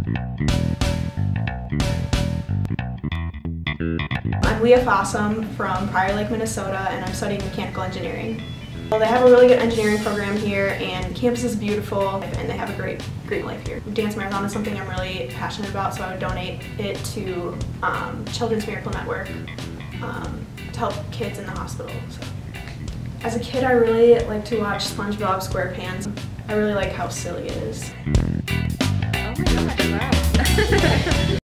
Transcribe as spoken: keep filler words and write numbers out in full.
I'm Leah Fossum from Prior Lake, Minnesota, and I'm studying mechanical engineering. Well, they have a really good engineering program here, and campus is beautiful, and they have a great, great life here. Dance Marathon is something I'm really passionate about, so I would donate it to um, Children's Miracle Network um, to help kids in the hospital. So. As a kid, I really like to watch SpongeBob SquarePants. I really like how silly it is. Oh my gosh, wow.